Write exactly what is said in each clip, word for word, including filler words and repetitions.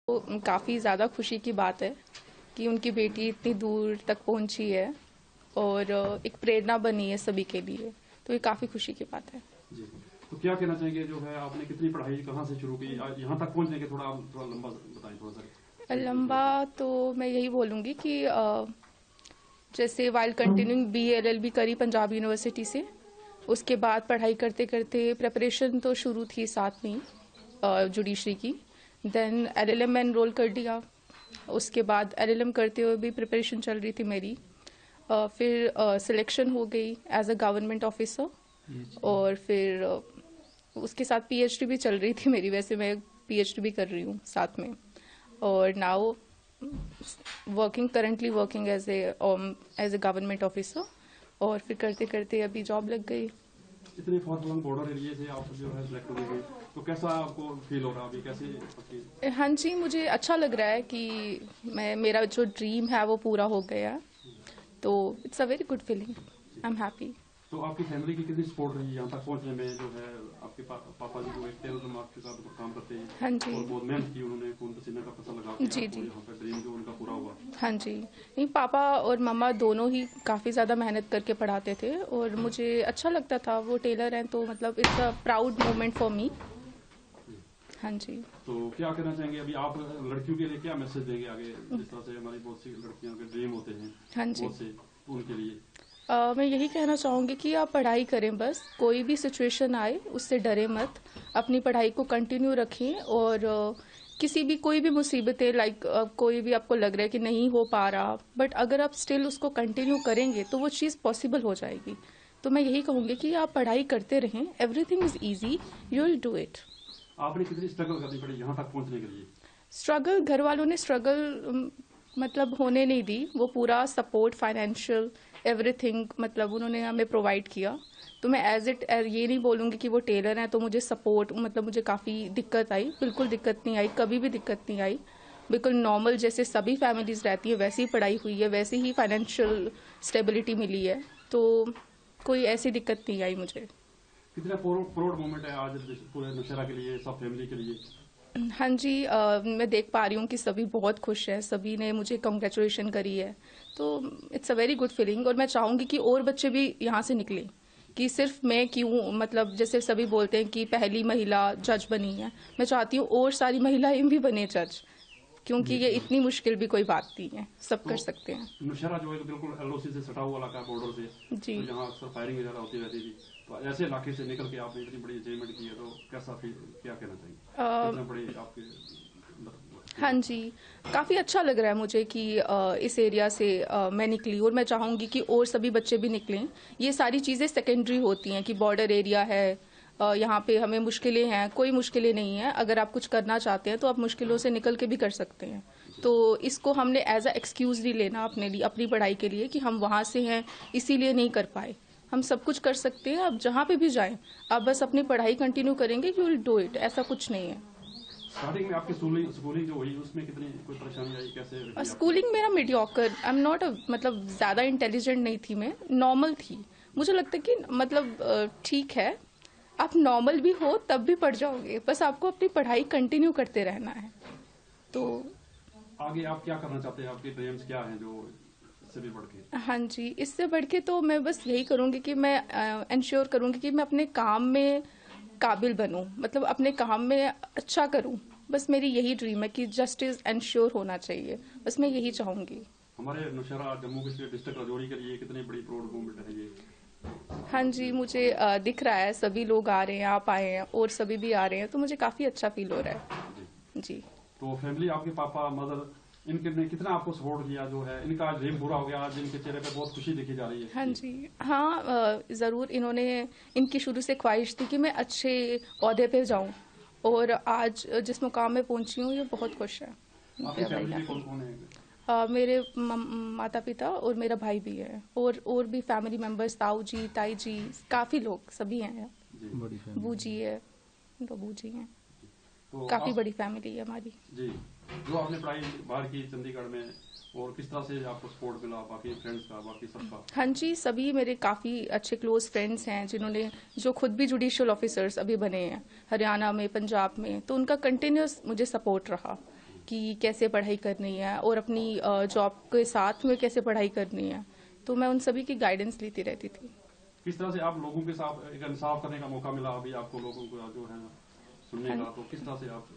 तो काफ़ी ज़्यादा खुशी की बात है कि उनकी बेटी इतनी दूर तक पहुंची है और एक प्रेरणा बनी है सभी के लिए, तो ये काफ़ी खुशी की बात है। जी, तो क्या कहना चाहेंगे, जो है आपने कितनी पढ़ाई कहाँ से शुरू की, यहाँ तक पहुँचने के थोड़ा आप थोड़ा लंबा बताएं थोड़ा सा। लंबा तो मैं यही बोलूँगी कि जैसे while continuing B L L B करी पंजाब यूनिवर्सिटी से, उसके बाद पढ़ाई करते करते प्रिपरेशन तो शुरू थी साथ में जुडिशरी की, देन एल एल एम में एनरोल कर दिया। उसके बाद एल एल एम करते हुए भी प्रिपरेशन चल रही थी मेरी, uh, फिर सिलेक्शन uh, हो गई एज अ गवर्नमेंट ऑफिसर, और फिर uh, उसके साथ पी एच डी भी चल रही थी मेरी। वैसे मैं पी एच डी भी कर रही हूँ साथ में, और now working currently working as a as a government officer, और फिर करते करते अभी जॉब लग गई। इतने फॉरलॉन्ग बॉर्डर एरिया से आप जो है सिलेक्ट हो गए, तो कैसा आपको फील हो रहा है अभी, कैसे? हाँ जी, मुझे अच्छा लग रहा है कि मैं मेरा जो ड्रीम है वो पूरा हो गया, तो it's a very good feeling, I am happy. तो आपकी फैमिली की कितनी सपोर्ट रही यहाँ तक पहुँचने में? जो है आपके पा, पापा जी जो एक टेलर मार्क के साथ काम करते हैं, हाँ जी, और बहुत मेहनत की उन्होंने, खून पसीने का पैसा लगा के जी जी, यहाँ पे ड्रीम जो उनका पूरा हुआ। हाँ जी, नहीं पापा और मम्मा दोनों ही काफ़ी ज़्यादा मेहनत करके पढ़ाते थे, और मुझे अच्छा लगता था। वो टेलर हैं तो मतलब it's a proud moment for me. हाँ जी, तो क्या कहना चाहेंगे अभी आप लड़कियों के लिए, क्या मैसेज देंगे आगे, जिस तरह से हमारी बहुत सी लड़कियों के ड्रीम होते हैं, हाँ जी, बहुत से, उनके लिए? Uh, मैं यही कहना चाहूँगी कि आप पढ़ाई करें, बस कोई भी सिचुएशन आए उससे डरे मत, अपनी पढ़ाई को कंटिन्यू रखें, और uh, किसी भी कोई भी मुसीबतें लाइक uh, कोई भी आपको लग रहा है कि नहीं हो पा रहा, बट अगर आप स्टिल उसको कंटिन्यू करेंगे तो वो चीज़ पॉसिबल हो जाएगी। तो मैं यही कहूँगी कि आप पढ़ाई करते रहें, everything is easy, you will do it. आपने कितनी स्ट्रगल करनी पड़ी यहाँ तक पहुँचने के लिए? स्ट्रगल घर वालों ने स्ट्रगल मतलब होने नहीं दी, वो पूरा सपोर्ट फाइनेंशियल एवरीथिंग मतलब उन्होंने हमें प्रोवाइड किया। तो मैं एज इट ये नहीं बोलूँगी कि वो टेलर हैं तो मुझे सपोर्ट मतलब मुझे काफ़ी दिक्कत आई, बिल्कुल दिक्कत नहीं आई, कभी भी दिक्कत नहीं आई। बिल्कुल नॉर्मल जैसे सभी फैमिलीज रहती है वैसी ही पढ़ाई हुई है, वैसे ही फाइनेंशियल स्टेबिलिटी मिली है, तो कोई ऐसी दिक्कत नहीं आई मुझे। कितना प्राउड मोमेंट है आज पूरे नौशहरा के लिए, सब फैमिली के लिए? हाँ जी, आ, मैं देख पा रही हूँ कि सभी बहुत खुश हैं, सभी ने मुझे कंग्रेचुलेशन करी है, तो it's a very good feeling. और मैं चाहूँगी कि और बच्चे भी यहाँ से निकलें, कि सिर्फ मैं क्यों, मतलब जैसे सभी बोलते हैं कि पहली महिला जज बनी है, मैं चाहती हूँ और सारी महिलाएं भी बने जज, क्योंकि ये इतनी मुश्किल भी कोई बात नहीं है, सब तो कर सकते हैं। नौशहरा जो है बिल्कुल एल ओ सी से सटा हुआ इलाका, बॉर्डर से जी, तो यहाँ अक्सर फायरिंग वगैरह होती रहती थी, तो ऐसे इलाके से निकल के आपने इतनी बड़ी अचीवमेंट की है, तो कैसा फील, क्या कहना चाहिए, कितना बड़ी आपके? हाँ जी, काफ़ी अच्छा लग रहा है मुझे कि आ, इस एरिया से आ, मैं निकली, और मैं चाहूँगी कि और सभी बच्चे भी निकलें। ये सारी चीज़ें सेकेंडरी होती हैं कि बॉर्डर एरिया है, यहाँ पे हमें मुश्किलें हैं, कोई मुश्किलें नहीं है। अगर आप कुछ करना चाहते हैं तो आप मुश्किलों से निकल के भी कर सकते हैं, तो इसको हमने एज अ एक्सक्यूज़ नहीं लेना अपने लिए, अपनी पढ़ाई के लिए, कि हम वहाँ से हैं इसीलिए नहीं कर पाए। हम सब कुछ कर सकते हैं, आप जहाँ पे भी जाएं, आप बस अपनी पढ़ाई कंटिन्यू करेंगे, यू विल डू इट, ऐसा कुछ नहीं है। स्टार्टिंग में आपकी स्कूलिंग स्कूलिंग जो हुई उसमें कितनी कोई परेशानी आई, कैसे? स्कूलिंग मेरा mediocre, I am not a मतलब ज़्यादा इंटेलिजेंट नहीं थी मैं, नॉर्मल थी। मुझे लगता है कि मतलब ठीक है, आप नॉर्मल भी हो तब भी पढ़ जाओगे, बस आपको अपनी पढ़ाई कंटिन्यू करते रहना है। तो आगे आप क्या करना चाहते हैं, आपके ड्रीम्स क्या हैं जो इससे भी बढ़ के? हाँ जी, इससे बढ़ के तो मैं बस यही करूँगी कि मैं इंश्योर uh, करूँगी कि मैं अपने काम में काबिल बनूँ, मतलब अपने काम में अच्छा करूँ। बस मेरी यही ड्रीम है कि जस्टिस इंश्योर होना चाहिए, बस मैं यही चाहूँगी। हमारे नौशहरा जम्मू कश्मीर डिस्ट्रिक्ट राजौरी के लिए कितनी बड़ी प्राउड मोमेंट है ये? हाँ जी, मुझे आ, दिख रहा है, सभी लोग आ रहे हैं, आप आए हैं और सभी भी आ रहे हैं, तो मुझे काफ़ी अच्छा फील हो रहा है जी, जी। तो फैमिली, आपके पापा मदर, इनके ने कितना आपको सपोर्ट किया, जो है इनका ड्रीम पूरा हो गया, आज इनके चेहरे पे बहुत खुशी दिखी जा रही है? हाँ जी, हाँ ज़रूर, इन्होंने, इनकी शुरू से ख्वाहिश थी कि मैं अच्छे ओहदे पे जाऊँ, और आज जिस मुकाम में पहुँची हूँ ये बहुत खुश है। आपकी फैमिली में कौन कौन है? Uh, मेरे माता पिता और मेरा भाई भी है, और और भी फैमिली मेंबर्स, ताऊ जी, ताई जी, काफ़ी लोग सभी हैं, बूजी है, तो बूजी हैं, तो काफ़ी बड़ी फैमिली है हमारी जी। जो आपने पढ़ाई बाहर की चंडीगढ़ में, और किस तरह से आपको सपोर्ट मिला बाकी फ्रेंड्स का, बाकी सबका? हाँ जी, सभी मेरे काफ़ी अच्छे क्लोज फ्रेंड्स हैं, जिन्होंने, जो खुद भी जुडिशियल ऑफिसर्स अभी बने हैं हरियाणा में, पंजाब में, तो उनका कंटिन्यूस मुझे सपोर्ट रहा, कि कैसे पढ़ाई करनी है और अपनी जॉब के साथ में कैसे पढ़ाई करनी है, तो मैं उन सभी की गाइडेंस लेती रहती थी। किस तरह से आप लोगों के साथ एक इंसाफ करने का मौका मिला अभी आपको, लोगों को जो है सुनने का, तो किस तरह से आप?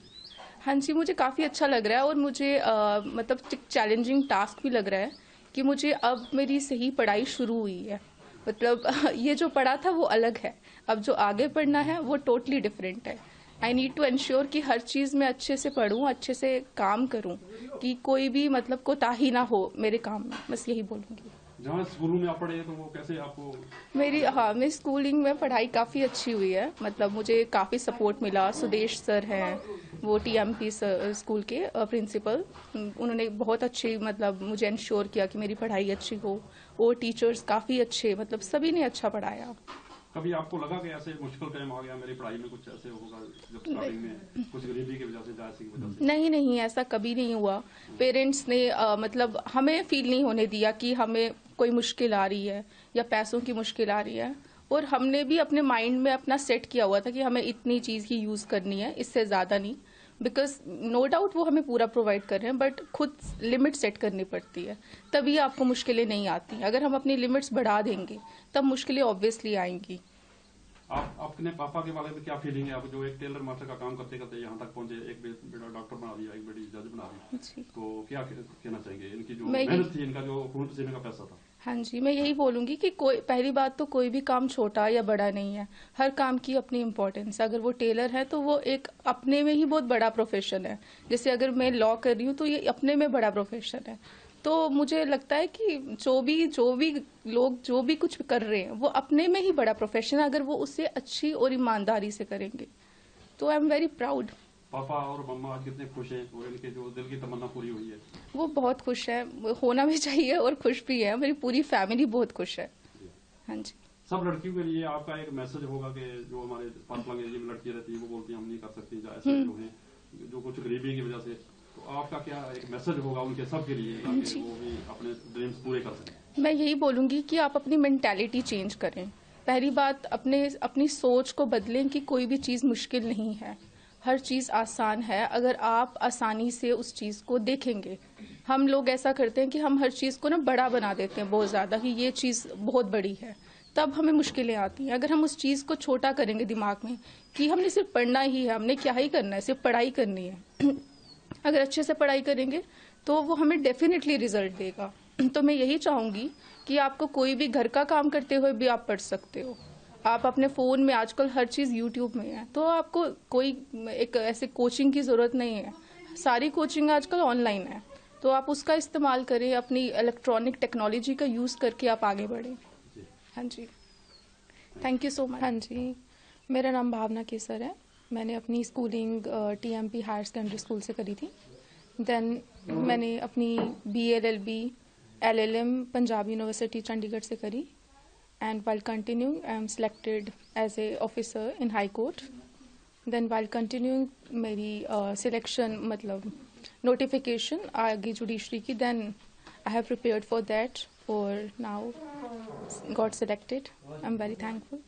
हाँ जी, मुझे काफ़ी अच्छा लग रहा है और मुझे आ, मतलब चैलेंजिंग टास्क भी लग रहा है कि मुझे अब मेरी सही पढ़ाई शुरू हुई है। मतलब ये जो पढ़ा था वो अलग है, अब जो आगे पढ़ना है वो टोटली डिफरेंट है। आई नीड टू एंश्योर कि हर चीज़ में अच्छे से पढूं, अच्छे से काम करूं, कि कोई भी मतलब कोताही ना हो मेरे काम में, बस यही बोलूँगी। जहाँ स्कूलों में आप पढ़े तो वो कैसे आपको? मेरी हाँ मेरी स्कूलिंग में पढ़ाई काफ़ी अच्छी हुई है। मतलब मुझे काफ़ी सपोर्ट मिला। सुदेश सर हैं, वो टीएमपी स्कूल के प्रिंसिपल, उन्होंने बहुत अच्छी मतलब मुझे इंश्योर किया कि मेरी पढ़ाई अच्छी हो। और टीचर्स काफ़ी अच्छे, मतलब सभी ने अच्छा पढ़ाया। कभी आपको लगा कि ऐसे मुश्किल टाइम आ गया मेरी पढ़ाई में, कुछ ऐसे होगा जब स्टार्टिंग में कुछ गरीबी की वजह से, जायसी की वजह से? नहीं नहीं, ऐसा कभी नहीं हुआ। पेरेंट्स ने आ, मतलब हमें फील नहीं होने दिया कि हमें कोई मुश्किल आ रही है या पैसों की मुश्किल आ रही है। और हमने भी अपने माइंड में अपना सेट किया हुआ था कि हमें इतनी चीज़ ही यूज़ करनी है, इससे ज़्यादा नहीं। बिकॉज नो डाउट वो हमें पूरा प्रोवाइड कर रहे हैं, बट खुद लिमिट सेट करनी पड़ती है, तभी आपको मुश्किलें नहीं आती। अगर हम अपनी लिमिट्स बढ़ा देंगे तब मुश्किलें ऑब्वियसली आएंगी। आप अपने पापा के बारे में क्या फीलिंग है, आप जो एक टेलर मास्टर का काम करते करते यहाँ तक पहुंचे, एक बेटा डॉक्टर बना दिया, एक बेटी जज बना दी, तो क्या कहना चाहेंगे? इनकी जो मेहनत थी, इनका जो खून पसीने का पैसा था। हाँ जी, मैं यही बोलूंगी कि कोई, पहली बात तो कोई भी काम छोटा या बड़ा नहीं है, हर काम की अपनी इम्पोर्टेंस। अगर वो टेलर है तो वो एक अपने में ही बहुत बड़ा प्रोफेशन है। जैसे अगर मैं लॉ कर रही हूँ तो ये अपने में बड़ा प्रोफेशन है। तो मुझे लगता है कि जो भी जो भी लोग जो भी कुछ कर रहे हैं वो अपने में ही बड़ा प्रोफेशन है, अगर वो उसे अच्छी और ईमानदारी से करेंगे। तो आई एम वेरी प्राउड। पापा और मम्मा आज कितने खुश हैं, और इनके जो दिल की तमन्ना पूरी हुई है? वो बहुत खुश है, होना भी चाहिए और खुश भी है। मेरी पूरी फैमिली बहुत खुश है। हाँ जी। सब लड़कियों के लिए आपका एक मैसेज होगा कि जो हमारे पार्पलंग एरिया में लड़की रहती है वो बोलती है हम नहीं कर सकती, ऐसे जो है जो कुछ गरीबी की वजह से, तो आपका क्या एक मैसेज होगा उनके सब के लिए ताकि वो भी अपने ड्रीम्स पूरे कर सकें? मैं यही बोलूंगी कि आप अपनी मेंटालिटी चेंज करें। पहली बात, अपने अपनी सोच को बदलें कि कोई भी चीज़ मुश्किल नहीं है, हर चीज़ आसान है अगर आप आसानी से उस चीज़ को देखेंगे। हम लोग ऐसा करते हैं कि हम हर चीज़ को ना बड़ा बना देते हैं बहुत ज़्यादा, कि ये चीज़ बहुत बड़ी है, तब हमें मुश्किलें आती हैं। अगर हम उस चीज़ को छोटा करेंगे दिमाग में कि हमने सिर्फ पढ़ना ही है, हमने क्या ही करना है, सिर्फ पढ़ाई करनी है अगर अच्छे से पढ़ाई करेंगे तो वो हमें डेफिनेटली रिजल्ट देगा। तो मैं यही चाहूँगी कि आपको कोई भी घर का काम करते हुए भी आप पढ़ सकते हो। आप अपने फ़ोन में, आजकल हर चीज़ यूट्यूब में है, तो आपको कोई एक ऐसे कोचिंग की ज़रूरत नहीं है। सारी कोचिंग आजकल ऑनलाइन है, तो आप उसका इस्तेमाल करें, अपनी इलेक्ट्रॉनिक टेक्नोलॉजी का यूज़ करके आप आगे बढ़ें। हाँ जी, थैंक यू सो मच। हाँ जी, मेरा नाम भावना केसर है। मैंने अपनी schooling TMP higher secondary school से करी थी। देन मैंने अपनी B L L B L L M Punjab university Chandigarh से करी। And while continuing, I am selected as a officer in High Court. Then while continuing, मेरी uh, selection मतलब notification आगे judiciary की, then I have prepared for that, for now got selected. I'm very thankful.